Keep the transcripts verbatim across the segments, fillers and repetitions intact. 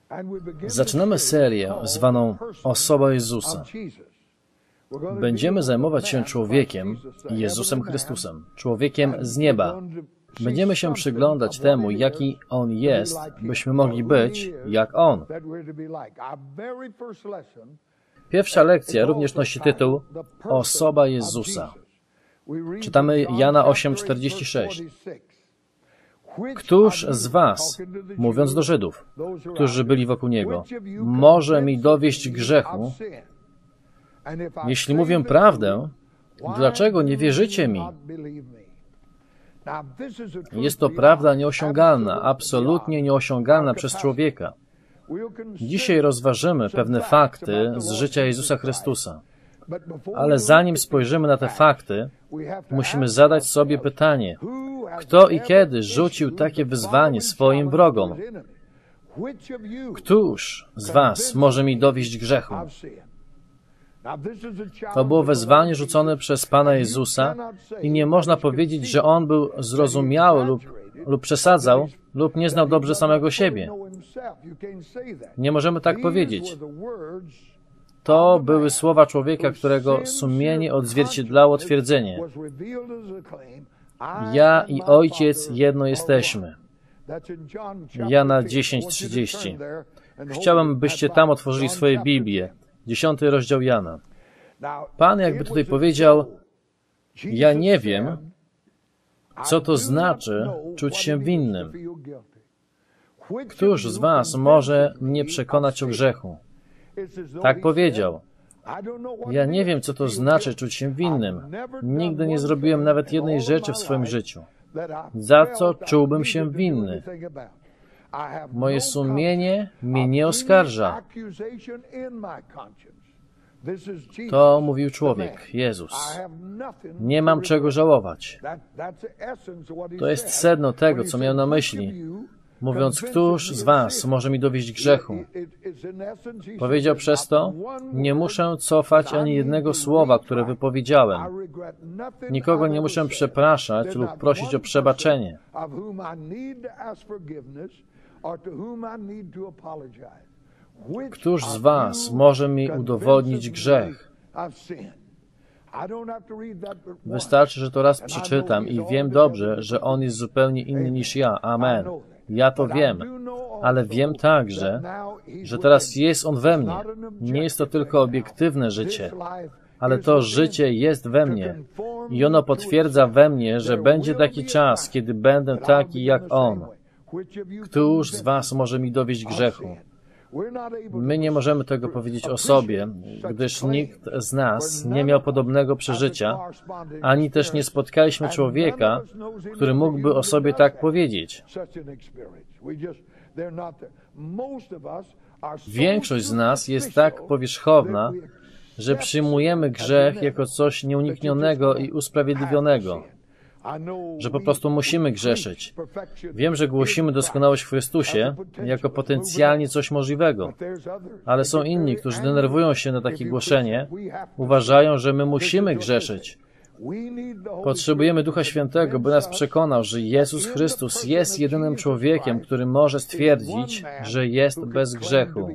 Zaczynamy serię zwaną Osoba Jezusa. Będziemy zajmować się człowiekiem, Jezusem Chrystusem, człowiekiem z nieba. Będziemy się przyglądać temu, jaki On jest, byśmy mogli być jak On. Pierwsza lekcja również nosi tytuł Osoba Jezusa. Czytamy Jana osiem czterdzieści sześć. Któż z was, mówiąc do Żydów, którzy byli wokół Niego, może mi dowieść grzechu? Jeśli mówię prawdę, dlaczego nie wierzycie mi? Jest to prawda nieosiągalna, absolutnie nieosiągalna przez człowieka. Dzisiaj rozważymy pewne fakty z życia Jezusa Chrystusa. Ale zanim spojrzymy na te fakty, musimy zadać sobie pytanie, kto i kiedy rzucił takie wyzwanie swoim wrogom? Któż z was może mi dowieść grzechu? To było wezwanie rzucone przez Pana Jezusa i nie można powiedzieć, że On był zrozumiały lub, lub przesadzał, lub nie znał dobrze samego siebie. Nie możemy tak powiedzieć. To były słowa człowieka, którego sumienie odzwierciedlało twierdzenie: ja i Ojciec jedno jesteśmy. Jana dziesięć trzydzieści. Chciałem, byście tam otworzyli swoje Biblię. Dziesiąty rozdział Jana. Pan jakby tutaj powiedział, ja nie wiem, co to znaczy czuć się winnym. Któż z was może mnie przekonać o grzechu? Tak powiedział. Ja nie wiem, co to znaczy czuć się winnym. Nigdy nie zrobiłem nawet jednej rzeczy w swoim życiu. Za co czułbym się winny? Moje sumienie mnie nie oskarża. To mówił człowiek, Jezus. Nie mam czego żałować. To jest sedno tego, co miał na myśli, mówiąc, któż z was może mi dowieść grzechu? Powiedział przez to, nie muszę cofać ani jednego słowa, które wypowiedziałem. Nikogo nie muszę przepraszać lub prosić o przebaczenie. Któż z was może mi udowodnić grzech? Wystarczy, że to raz przeczytam i wiem dobrze, że On jest zupełnie inny niż ja. Amen. Ja to wiem, ale wiem także, że teraz jest On we mnie. Nie jest to tylko obiektywne życie, ale to życie jest we mnie i ono potwierdza we mnie, że będzie taki czas, kiedy będę taki jak On. Któż z was może mi dowieść grzechu? My nie możemy tego powiedzieć o sobie, gdyż nikt z nas nie miał podobnego przeżycia, ani też nie spotkaliśmy człowieka, który mógłby o sobie tak powiedzieć. Większość z nas jest tak powierzchowna, że przyjmujemy grzech jako coś nieuniknionego i usprawiedliwionego, że po prostu musimy grzeszyć. Wiem, że głosimy doskonałość w Chrystusie jako potencjalnie coś możliwego, ale są inni, którzy denerwują się na takie głoszenie, uważają, że my musimy grzeszyć. Potrzebujemy Ducha Świętego, by nas przekonał, że Jezus Chrystus jest jedynym człowiekiem, który może stwierdzić, że jest bez grzechu.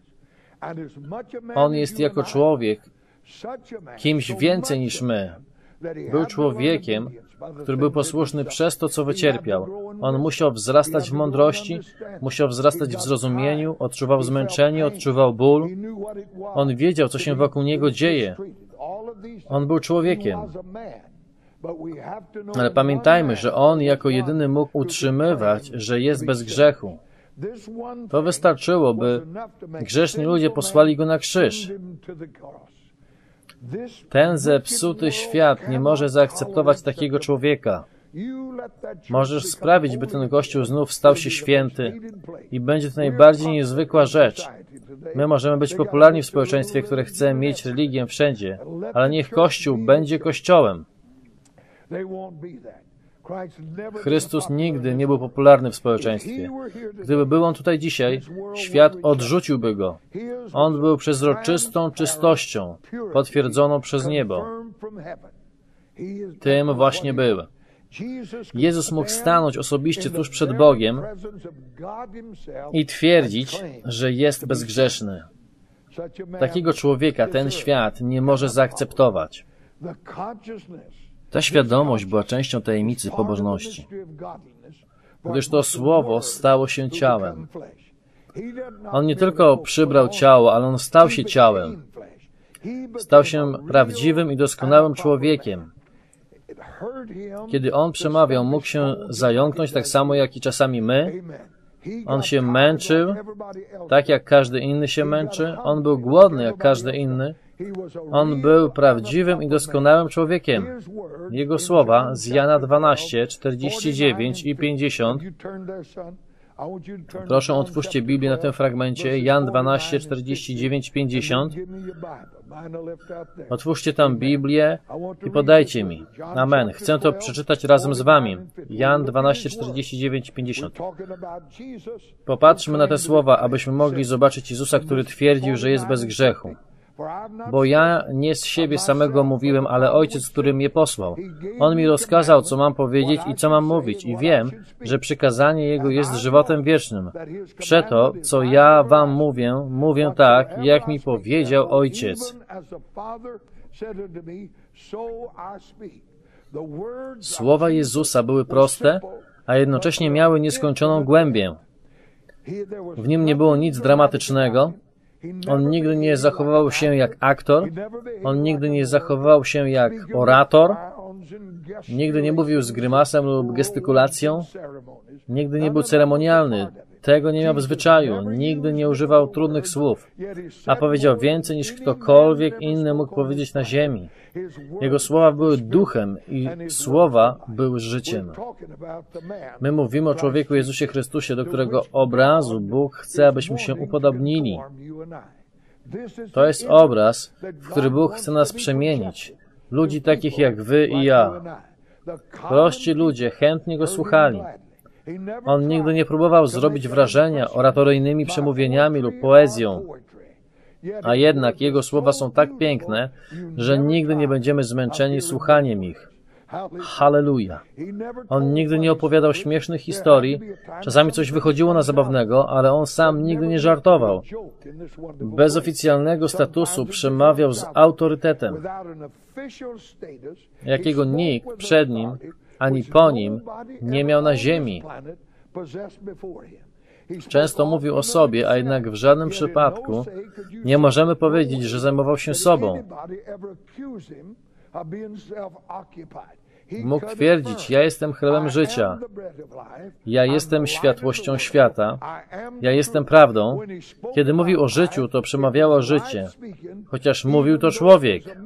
On jest jako człowiek kimś więcej niż my. Był człowiekiem, który był posłuszny przez to, co wycierpiał. On musiał wzrastać w mądrości, musiał wzrastać w zrozumieniu, odczuwał zmęczenie, odczuwał ból. On wiedział, co się wokół niego dzieje. On był człowiekiem. Ale pamiętajmy, że On jako jedyny mógł utrzymywać, że jest bez grzechu. To wystarczyło, by grzeszni ludzie posłali Go na krzyż. Ten zepsuty świat nie może zaakceptować takiego człowieka. Możesz sprawić, by ten Kościół znów stał się święty i będzie to najbardziej niezwykła rzecz. My możemy być popularni w społeczeństwie, które chce mieć religię wszędzie, ale niech Kościół będzie Kościołem. Chrystus nigdy nie był popularny w społeczeństwie. Gdyby był On tutaj dzisiaj, świat odrzuciłby Go. On był przezroczystą czystością, potwierdzoną przez niebo. Tym właśnie był. Jezus mógł stanąć osobiście tuż przed Bogiem i twierdzić, że jest bezgrzeszny. Takiego człowieka ten świat nie może zaakceptować. Ta świadomość była częścią tajemnicy pobożności, gdyż to Słowo stało się ciałem. On nie tylko przybrał ciało, ale On stał się ciałem. Stał się prawdziwym i doskonałym człowiekiem. Kiedy On przemawiał, mógł się zająknąć tak samo, jak i czasami my. On się męczył, tak jak każdy inny się męczy. On był głodny, jak każdy inny. On był prawdziwym i doskonałym człowiekiem. Jego słowa z Jana dwanaście, czterdzieści dziewięć i pięćdziesiąt. Proszę, otwórzcie Biblię na tym fragmencie. Jan dwanaście, czterdzieści dziewięć, pięćdziesiąt. Otwórzcie tam Biblię i podajcie mi. Amen. Chcę to przeczytać razem z wami. Jan dwanaście, czterdzieści dziewięć, pięćdziesiąt. Popatrzmy na te słowa, abyśmy mogli zobaczyć Jezusa, który twierdził, że jest bez grzechu. Bo ja nie z siebie samego mówiłem, ale Ojciec, który mnie posłał. On mi rozkazał, co mam powiedzieć i co mam mówić. I wiem, że przykazanie Jego jest żywotem wiecznym. Przeto, co ja wam mówię, mówię tak, jak mi powiedział Ojciec. Słowa Jezusa były proste, a jednocześnie miały nieskończoną głębię. W nim nie było nic dramatycznego. On nigdy nie zachowywał się jak aktor. On nigdy nie zachowywał się jak orator. Nigdy nie mówił z grymasem lub gestykulacją. Nigdy nie był ceremonialny. Tego nie miał w zwyczaju. Nigdy nie używał trudnych słów. A powiedział więcej niż ktokolwiek inny mógł powiedzieć na ziemi. Jego słowa były duchem i słowa były życiem. My mówimy o człowieku Jezusie Chrystusie, do którego obrazu Bóg chce, abyśmy się upodobnili. To jest obraz, w który Bóg chce nas przemienić. Ludzi takich jak wy i ja. Prości ludzie chętnie Go słuchali. On nigdy nie próbował zrobić wrażenia oratoryjnymi przemówieniami lub poezją. A jednak Jego słowa są tak piękne, że nigdy nie będziemy zmęczeni słuchaniem ich. Halleluja. On nigdy nie opowiadał śmiesznych historii. Czasami coś wychodziło na zabawnego, ale On sam nigdy nie żartował. Bez oficjalnego statusu przemawiał z autorytetem, jakiego nikt przed Nim ani po Nim nie miał na ziemi. Często mówił o sobie, a jednak w żadnym przypadku nie możemy powiedzieć, że zajmował się sobą. Mógł twierdzić, ja jestem chlebem życia, ja jestem światłością świata, ja jestem prawdą. Kiedy mówił o życiu, to przemawiało życie, chociaż mówił to człowiek.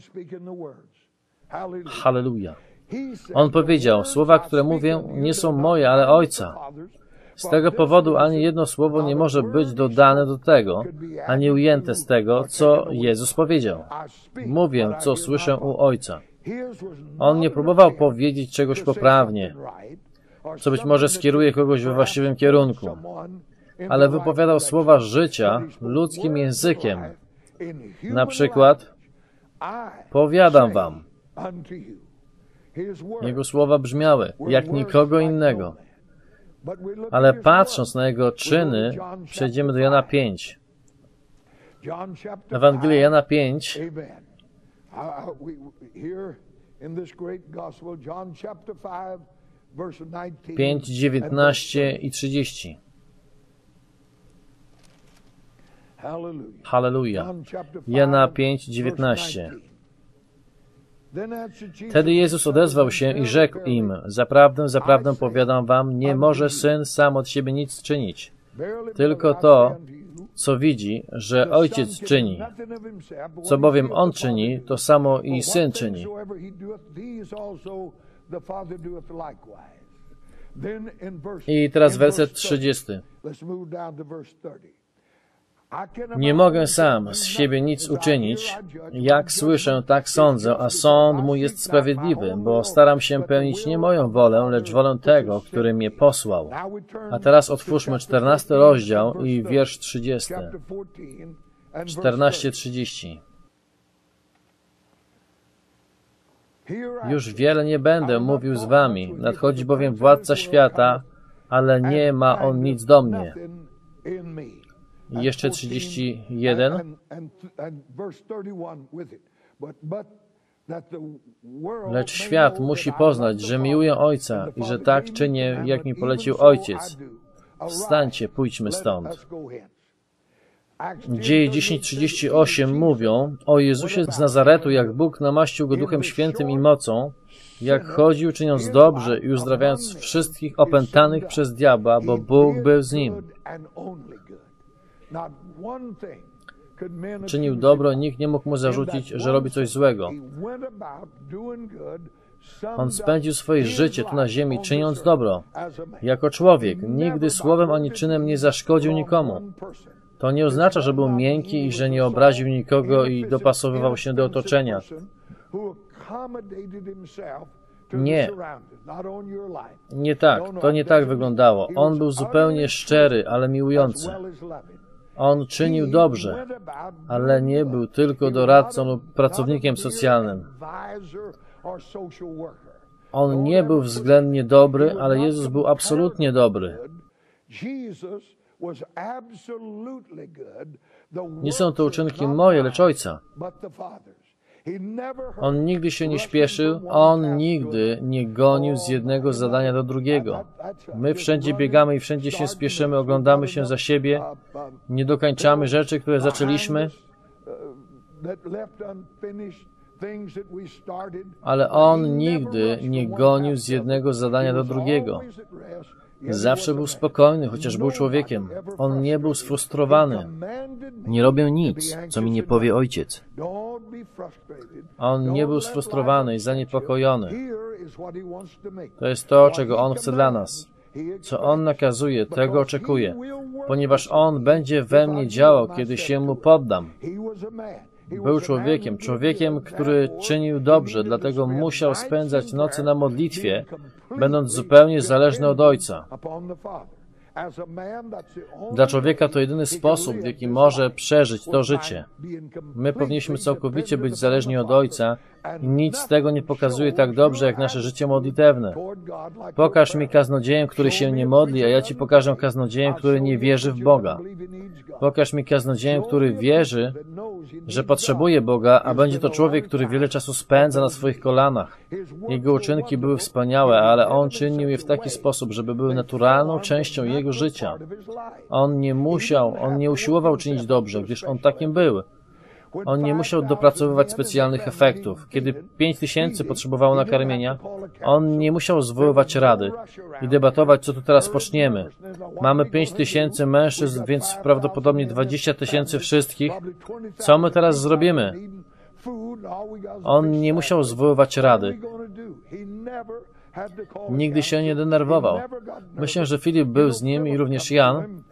Halleluja. On powiedział, słowa, które mówię, nie są moje, ale Ojca. Z tego powodu ani jedno słowo nie może być dodane do tego, ani ujęte z tego, co Jezus powiedział. Mówię, co słyszę u Ojca. On nie próbował powiedzieć czegoś poprawnie, co być może skieruje kogoś we właściwym kierunku, ale wypowiadał słowa życia ludzkim językiem. Na przykład, powiadam wam. Jego słowa brzmiały jak nikogo innego. Ale patrząc na Jego czyny, przejdziemy do Jana pięć. Ewangelia Jana pięć. pięć, dziewiętnaście i trzydzieści. Halleluja. Jana pięć, dziewiętnaście. Wtedy Jezus odezwał się i rzekł im, zaprawdę, zaprawdę powiadam wam, nie może Syn sam od siebie nic czynić, tylko to, co widzi, że Ojciec czyni. Co bowiem On czyni, to samo i Syn czyni. I teraz werset trzydziesty. Nie mogę sam z siebie nic uczynić. Jak słyszę, tak sądzę, a sąd mój jest sprawiedliwy, bo staram się pełnić nie moją wolę, lecz wolę tego, który mnie posłał. A teraz otwórzmy czternasty rozdział i wiersz trzydziesty. czternaście trzydzieści. Już wiele nie będę mówił z wami, nadchodzi bowiem władca świata, ale nie ma on nic do mnie. I jeszcze trzydzieści jeden. Lecz świat musi poznać, że miłuję Ojca i że tak czynię, jak mi polecił Ojciec. Wstańcie, pójdźmy stąd. Dzieje dziesięć trzydzieści osiem mówią o Jezusie z Nazaretu, jak Bóg namaścił Go Duchem Świętym i mocą, jak chodził, czyniąc dobrze i uzdrawiając wszystkich opętanych przez diabła, bo Bóg był z Nim. Czynił dobro, nikt nie mógł mu zarzucić, że robi coś złego. On spędził swoje życie tu na ziemi, czyniąc dobro. Jako człowiek, nigdy słowem ani czynem nie zaszkodził nikomu. To nie oznacza, że był miękki i że nie obraził nikogo i dopasowywał się do otoczenia. Nie. Nie tak. To nie tak wyglądało. On był zupełnie szczery, ale miłujący. On czynił dobrze, ale nie był tylko doradcą lub pracownikiem socjalnym. On nie był względnie dobry, ale Jezus był absolutnie dobry. Nie są to uczynki moje, lecz Ojca. On nigdy się nie śpieszył, On nigdy nie gonił z jednego zadania do drugiego. My wszędzie biegamy i wszędzie się spieszymy, oglądamy się za siebie, nie dokończamy rzeczy, które zaczęliśmy, ale On nigdy nie gonił z jednego zadania do drugiego. Zawsze był spokojny, chociaż był człowiekiem. On nie był sfrustrowany. Nie robię nic, co mi nie powie Ojciec. On nie był sfrustrowany i zaniepokojony. To jest to, czego On chce dla nas. Co On nakazuje, tego oczekuje, ponieważ On będzie we mnie działał, kiedy się Mu poddam. Był człowiekiem, człowiekiem, który czynił dobrze, dlatego musiał spędzać noce na modlitwie, będąc zupełnie zależny od Ojca. Dla człowieka to jedyny sposób, w jaki może przeżyć to życie. My powinniśmy całkowicie być zależni od Ojca i nic z tego nie pokazuje tak dobrze, jak nasze życie modlitewne. Pokaż mi kaznodzieję, który się nie modli, a ja Ci pokażę kaznodzieję, który nie wierzy w Boga. Pokaż mi kaznodzieję, który wierzy, że potrzebuje Boga, a będzie to człowiek, który wiele czasu spędza na swoich kolanach. Jego uczynki były wspaniałe, ale on czynił je w taki sposób, żeby były naturalną częścią jego życia. On nie musiał, on nie usiłował czynić dobrze, gdyż on takim był. On nie musiał dopracowywać specjalnych efektów. Kiedy pięć tysięcy potrzebowało nakarmienia, on nie musiał zwoływać rady i debatować, co tu teraz poczniemy. Mamy pięć tysięcy mężczyzn, więc prawdopodobnie dwadzieścia tysięcy wszystkich. Co my teraz zrobimy? On nie musiał zwoływać rady. Nigdy się nie denerwował. Myślę, że Filip był z nim i również Jan.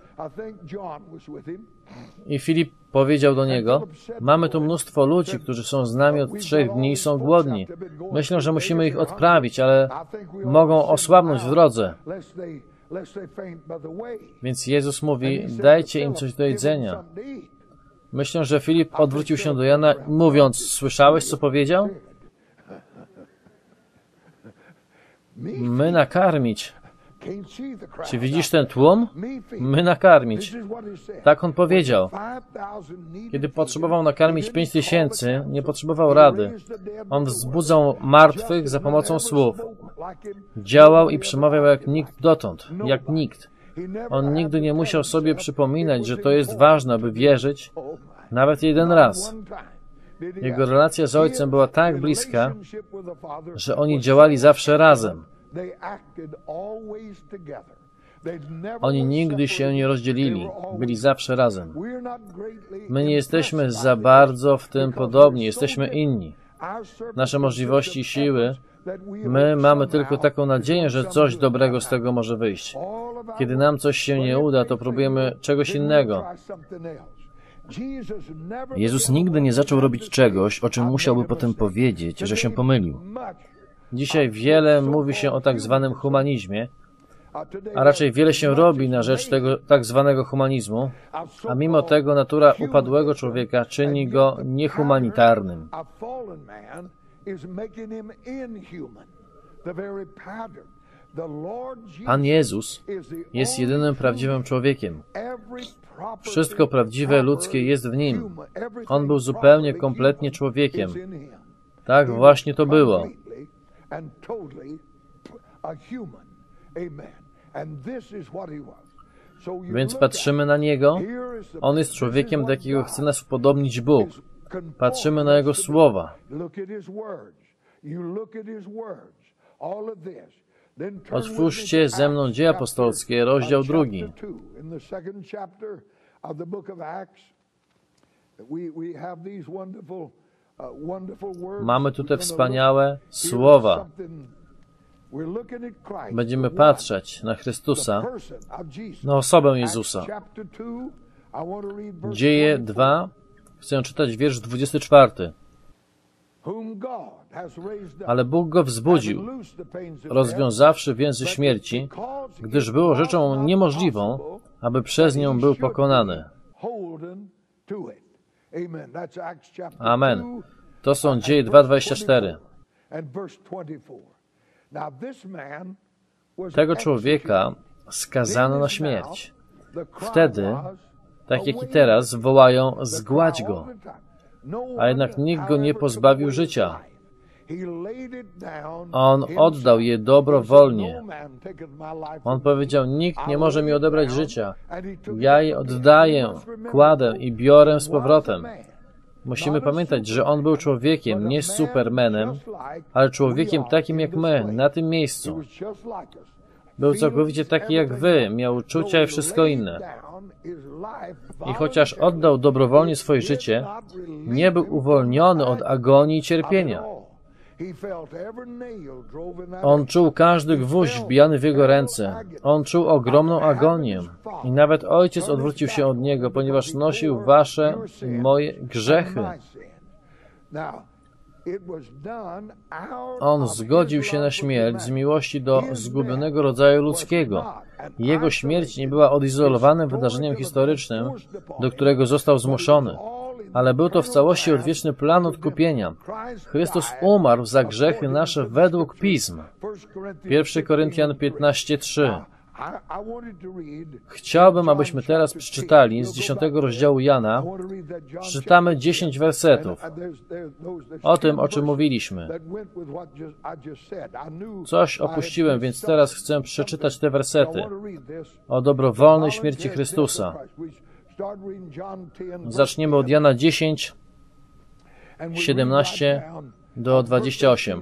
I Filip powiedział do niego: mamy tu mnóstwo ludzi, którzy są z nami od trzech dni i są głodni. Myślę, że musimy ich odprawić, ale mogą osłabnąć w drodze. Więc Jezus mówi: dajcie im coś do jedzenia. Myślę, że Filip odwrócił się do Jana, mówiąc: słyszałeś, co powiedział? My nakarmić. Czy widzisz ten tłum? My nakarmić. Tak on powiedział. Kiedy potrzebował nakarmić pięć tysięcy, nie potrzebował rady. On wzbudzał martwych za pomocą słów. Działał i przemawiał jak nikt dotąd, jak nikt. On nigdy nie musiał sobie przypominać, że to jest ważne, aby wierzyć, nawet jeden raz. Jego relacja z Ojcem była tak bliska, że oni działali zawsze razem. Oni nigdy się nie rozdzielili, byli zawsze razem. My nie jesteśmy za bardzo w tym podobni, jesteśmy inni. Nasze możliwości i siły, my mamy tylko taką nadzieję, że coś dobrego z tego może wyjść. Kiedy nam coś się nie uda, to próbujemy czegoś innego. Jezus nigdy nie zaczął robić czegoś, o czym musiałby potem powiedzieć, że się pomylił. Dzisiaj wiele mówi się o tak zwanym humanizmie, a raczej wiele się robi na rzecz tego tak zwanego humanizmu, a mimo tego natura upadłego człowieka czyni go niehumanitarnym. Pan Jezus jest jedynym prawdziwym człowiekiem. Wszystko prawdziwe ludzkie jest w Nim. On był zupełnie, kompletnie człowiekiem. Tak właśnie to było. Więc patrzymy na Niego. On jest człowiekiem, do jakiego chce nas upodobnić Bóg. Patrzymy na Jego słowa. Otwórzcie ze mną Dzieje Apostolskie, rozdział drugi. Mamy tutaj wspaniałe słowa. Będziemy patrzeć na Chrystusa, na osobę Jezusa. Dzieje dwa, chcę czytać wiersz dwudziesty czwarty. Ale Bóg go wzbudził, rozwiązawszy więzy śmierci, gdyż było rzeczą niemożliwą, aby przez nią był pokonany. Amen. To są Dzieje dwa, dwadzieścia cztery. Tego człowieka skazano na śmierć. Wtedy, tak jak i teraz, wołają: zgładź go. A jednak nikt go nie pozbawił życia. On oddał je dobrowolnie. On powiedział: nikt nie może mi odebrać życia. Ja je oddaję, kładę i biorę z powrotem. Musimy pamiętać, że On był człowiekiem, nie supermanem, ale człowiekiem takim jak my, na tym miejscu. Był całkowicie taki jak wy, miał uczucia i wszystko inne. I chociaż oddał dobrowolnie swoje życie, nie był uwolniony od agonii i cierpienia. On czuł każdy gwóźdź wbijany w jego ręce. On czuł ogromną agonię. I nawet Ojciec odwrócił się od Niego, ponieważ nosił wasze i moje grzechy. On zgodził się na śmierć z miłości do zgubionego rodzaju ludzkiego. Jego śmierć nie była odizolowanym wydarzeniem historycznym, do którego został zmuszony, ale był to w całości odwieczny plan odkupienia. Chrystus umarł za grzechy nasze według Pism. pierwszy Koryntian piętnaście, trzy. Chciałbym, abyśmy teraz przeczytali z dziesiątego rozdziału Jana. Przeczytamy dziesięć wersetów o tym, o czym mówiliśmy. Coś opuściłem, więc teraz chcę przeczytać te wersety o dobrowolnej śmierci Chrystusa. Zaczniemy od Jana dziesięć, siedemnaście do dwudziestu ośmiu.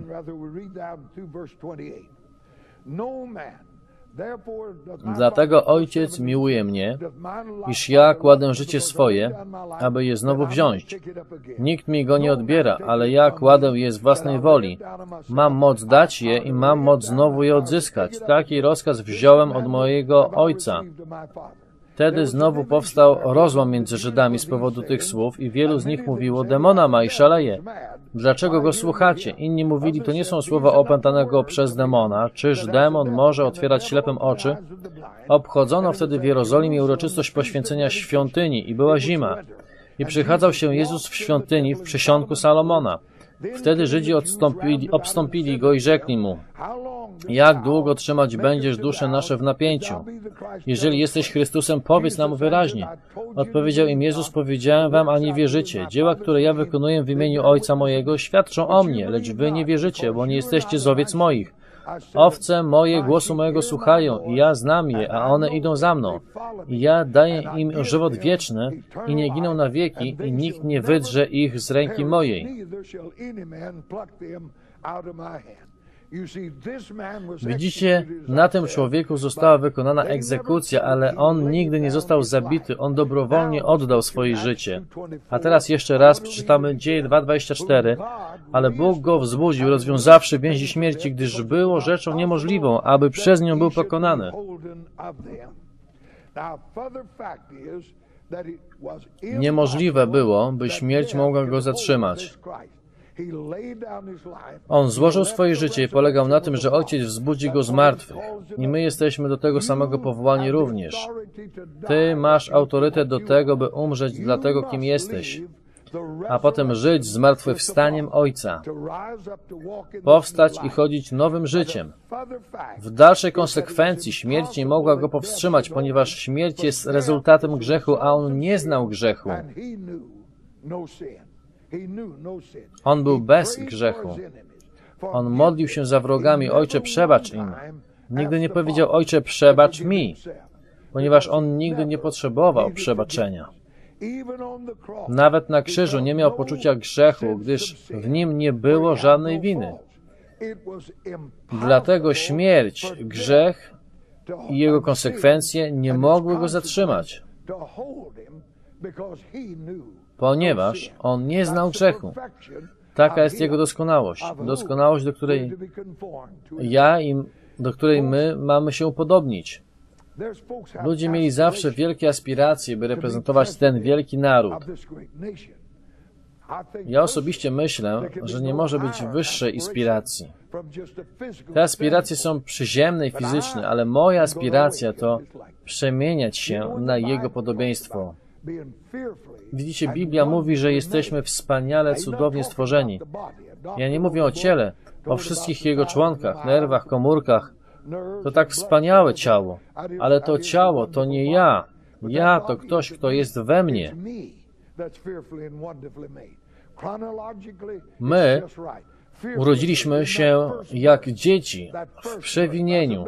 Dlatego Ojciec miłuje mnie, iż ja kładę życie swoje, aby je znowu wziąć. Nikt mi go nie odbiera, ale ja kładę je z własnej woli. Mam moc dać je i mam moc znowu je odzyskać. Taki rozkaz wziąłem od mojego Ojca. Wtedy znowu powstał rozłam między Żydami z powodu tych słów i wielu z nich mówiło: demona ma i szaleje. Dlaczego go słuchacie? Inni mówili: to nie są słowa opętanego przez demona. Czyż demon może otwierać ślepym oczy? Obchodzono wtedy w Jerozolimie uroczystość poświęcenia świątyni i była zima. I przychadzał się Jezus w świątyni w przysionku Salomona. Wtedy Żydzi odstąpili, obstąpili go i rzekli mu: jak długo trzymać będziesz dusze nasze w napięciu? Jeżeli jesteś Chrystusem, powiedz nam wyraźnie. Odpowiedział im Jezus: powiedziałem wam, a nie wierzycie. Dzieła, które ja wykonuję w imieniu Ojca mojego, świadczą o mnie, lecz wy nie wierzycie, bo nie jesteście z owiec moich. Owce moje głosu mojego słuchają i ja znam je, a one idą za mną. I ja daję im żywot wieczny i nie giną na wieki i nikt nie wydrze ich z ręki mojej. Widzicie, na tym człowieku została wykonana egzekucja, ale on nigdy nie został zabity, on dobrowolnie oddał swoje życie. A teraz jeszcze raz przeczytamy Dzieje dwa, dwadzieścia cztery. Ale Bóg go wzbudził, rozwiązawszy więzi śmierci, gdyż było rzeczą niemożliwą, aby przez nią był pokonany. Niemożliwe było, by śmierć mogła go zatrzymać. On złożył swoje życie i polegał na tym, że Ojciec wzbudzi go z martwych. I my jesteśmy do tego samego powołani również. Ty masz autorytet do tego, by umrzeć dla tego, kim jesteś. a potem żyć zmartwychwstaniem Ojca, powstać i chodzić nowym życiem. W dalszej konsekwencji śmierć nie mogła go powstrzymać, ponieważ śmierć jest rezultatem grzechu, a on nie znał grzechu. On był bez grzechu. On modlił się za wrogami: Ojcze, przebacz im. Nigdy nie powiedział: Ojcze, przebacz mi, ponieważ on nigdy nie potrzebował przebaczenia. Nawet na krzyżu nie miał poczucia grzechu, gdyż w nim nie było żadnej winy. Dlatego śmierć, grzech i jego konsekwencje nie mogły go zatrzymać, ponieważ on nie znał grzechu. Taka jest jego doskonałość. Doskonałość, do której ja i do której my mamy się upodobnić. Ludzie mieli zawsze wielkie aspiracje, by reprezentować ten wielki naród. Ja osobiście myślę, że nie może być wyższej inspiracji. Te aspiracje są przyziemne i fizyczne, ale moja aspiracja to przemieniać się na Jego podobieństwo. Widzicie, Biblia mówi, że jesteśmy wspaniale, cudownie stworzeni. Ja nie mówię o ciele, o wszystkich jego członkach, nerwach, komórkach. To tak wspaniałe ciało, ale to ciało to nie ja. Ja to ktoś, kto jest we mnie. My urodziliśmy się jak dzieci w przewinieniu.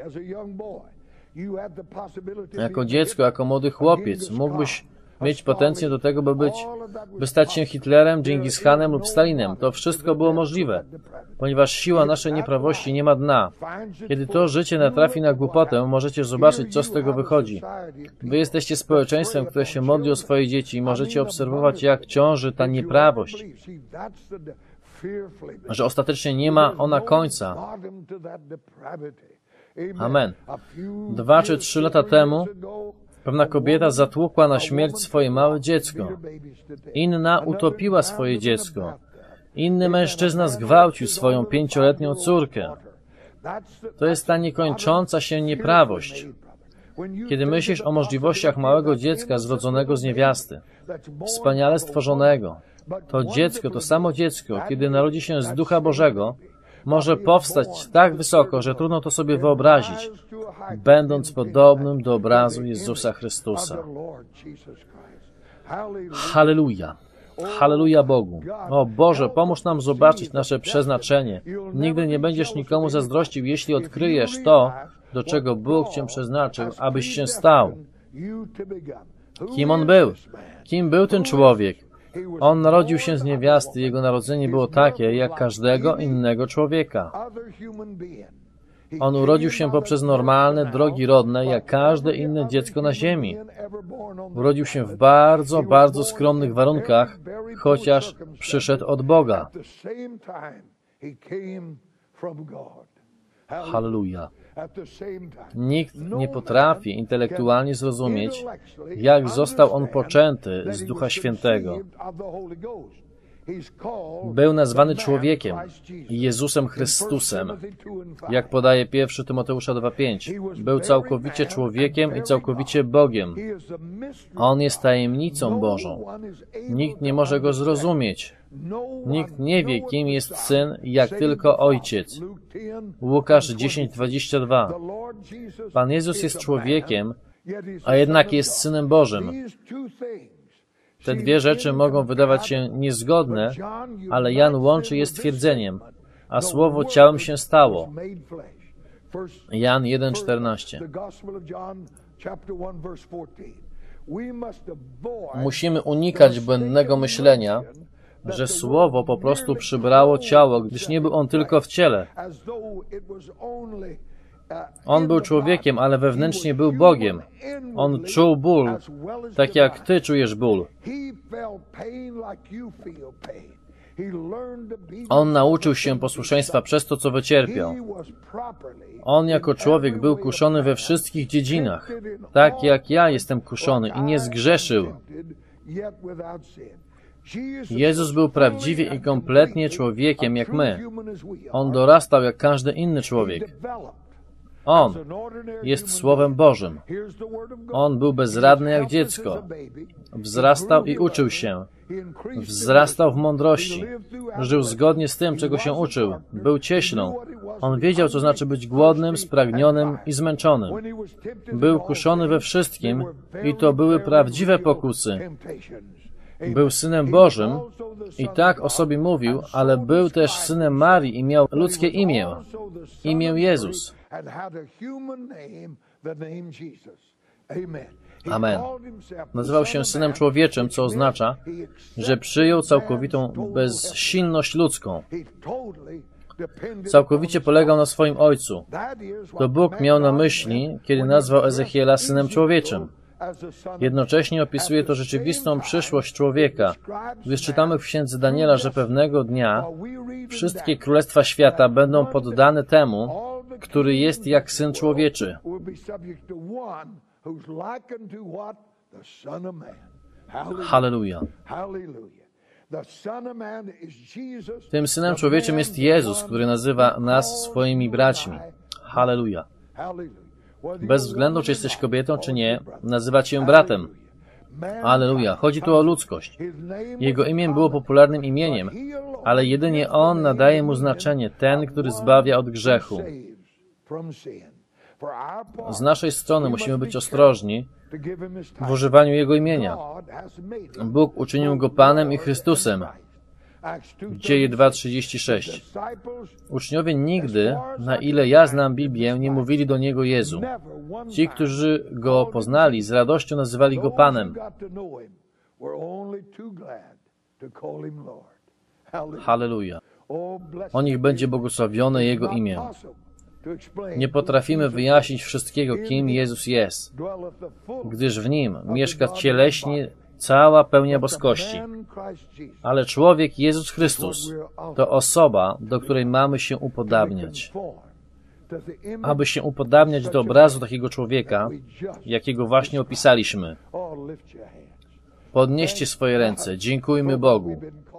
Jako dziecko, jako młody chłopiec mógłbyś mieć potencjał do tego, by być, by stać się Hitlerem, Dżingis Khanem lub Stalinem. To wszystko było możliwe, ponieważ siła naszej nieprawości nie ma dna. Kiedy to życie natrafi na głupotę, możecie zobaczyć, co z tego wychodzi. Wy jesteście społeczeństwem, które się modli o swoje dzieci i możecie obserwować, jak ciąży ta nieprawość, że ostatecznie nie ma ona końca. Amen. Dwa czy trzy lata temu pewna kobieta zatłukła na śmierć swoje małe dziecko. Inna utopiła swoje dziecko. Inny mężczyzna zgwałcił swoją pięcioletnią córkę. To jest ta niekończąca się nieprawość. Kiedy myślisz o możliwościach małego dziecka zrodzonego z niewiasty, wspaniale stworzonego, to dziecko, to samo dziecko, kiedy narodzi się z Ducha Bożego, może powstać tak wysoko, że trudno to sobie wyobrazić, będąc podobnym do obrazu Jezusa Chrystusa. Halleluja! Halleluja Bogu! O Boże, pomóż nam zobaczyć nasze przeznaczenie. Nigdy nie będziesz nikomu zazdrościł, jeśli odkryjesz to, do czego Bóg Cię przeznaczył, abyś się stał. Kim On był? Kim był ten człowiek? On narodził się z niewiasty, jego narodzenie było takie, jak każdego innego człowieka. On urodził się poprzez normalne drogi rodne, jak każde inne dziecko na ziemi. Urodził się w bardzo, bardzo skromnych warunkach, chociaż przyszedł od Boga. Halleluja. Nikt nie potrafi intelektualnie zrozumieć, jak został on poczęty z Ducha Świętego. Był nazwany człowiekiem, Jezusem Chrystusem, jak podaje pierwszy Tymoteusza dwa pięć. Był całkowicie człowiekiem i całkowicie Bogiem. On jest tajemnicą Bożą. Nikt nie może go zrozumieć. Nikt nie wie, kim jest Syn, jak tylko Ojciec. Łukasz dziesięć dwadzieścia dwa. Pan Jezus jest człowiekiem, a jednak jest Synem Bożym. Te dwie rzeczy mogą wydawać się niezgodne, ale Jan łączy je stwierdzeniem, a Słowo ciałem się stało. Jan jeden czternaście. Musimy unikać błędnego myślenia, że Słowo po prostu przybrało ciało, gdyż nie był On tylko w ciele. On był człowiekiem, ale wewnętrznie był Bogiem. On czuł ból, tak jak Ty czujesz ból. On nauczył się posłuszeństwa przez to, co wycierpiał. On jako człowiek był kuszony we wszystkich dziedzinach, tak jak ja jestem kuszony i nie zgrzeszył. Jezus był prawdziwie i kompletnie człowiekiem jak my. On dorastał jak każdy inny człowiek. On jest Słowem Bożym. On był bezradny jak dziecko. Wzrastał i uczył się. Wzrastał w mądrości. Żył zgodnie z tym, czego się uczył. Był cieślą. On wiedział, co znaczy być głodnym, spragnionym i zmęczonym. Był kuszony we wszystkim i to były prawdziwe pokusy. Był Synem Bożym i tak o sobie mówił, ale był też Synem Marii i miał ludzkie imię. Imię Jezus. Amen. Nazywał się Synem Człowieczym, co oznacza, że przyjął całkowitą bezsilność ludzką. Całkowicie polegał na swoim Ojcu. To Bóg miał na myśli, kiedy nazwał Ezechiela Synem Człowieczym. Jednocześnie opisuje to rzeczywistą przyszłość człowieka, gdyż czytamy w księdze Daniela, że pewnego dnia wszystkie królestwa świata będą poddane temu, który jest jak Syn Człowieczy. Halleluja. Tym Synem Człowieczym jest Jezus, który nazywa nas swoimi braćmi. Halleluja. Bez względu, czy jesteś kobietą, czy nie, nazywa cię bratem. Halleluja. Chodzi tu o ludzkość. Jego imię było popularnym imieniem, ale jedynie On nadaje mu znaczenie, ten, który zbawia od grzechu. Z naszej strony musimy być ostrożni w używaniu Jego imienia. Bóg uczynił Go Panem i Chrystusem. Dzieje dwa trzydzieści sześć. Uczniowie nigdy, na ile ja znam Biblię, nie mówili do Niego Jezu. Ci, którzy Go poznali, z radością nazywali Go Panem. Halleluja. O nich będzie błogosławione Jego imię. Nie potrafimy wyjaśnić wszystkiego, kim Jezus jest, gdyż w Nim mieszka cieleśnie cała pełnia boskości. Ale człowiek Jezus Chrystus to osoba, do której mamy się upodabniać. Aby się upodabniać do obrazu takiego człowieka, jakiego właśnie opisaliśmy. Podnieście swoje ręce, dziękujmy Bogu.